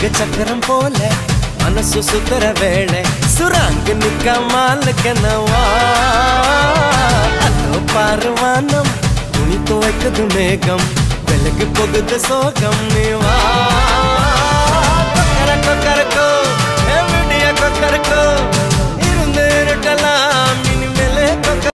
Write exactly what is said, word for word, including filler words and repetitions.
சக்கரம் போல மனசு சுத்தர வேளை சுராங்கு நிக்க மாலுக்கனவா அதோ பாருவானம் துணி துவைக்குது மேகம் விலகு போகுது சோகம் நீவா